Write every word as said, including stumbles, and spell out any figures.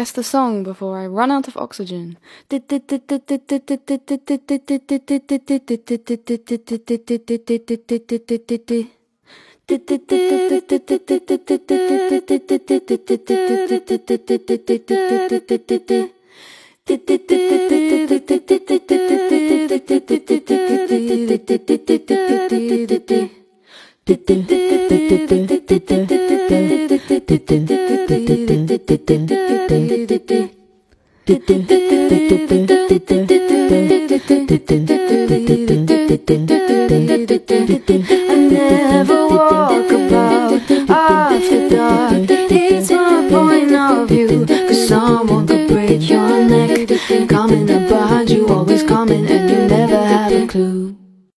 Guess the song before I run out of oxygen. I never walk